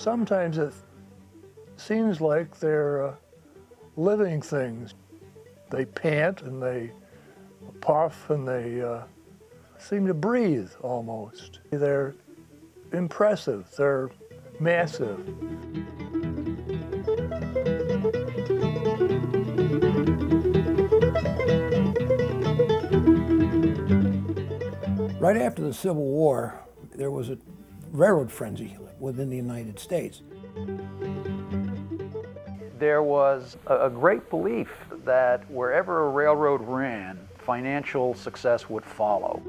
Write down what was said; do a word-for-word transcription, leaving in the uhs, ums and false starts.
Sometimes it seems like they're uh, living things. They pant and they puff and they uh, seem to breathe almost. They're impressive, they're massive. Right after the Civil War, there was a railroad frenzy within the United States. There was a great belief that wherever a railroad ran, financial success would follow.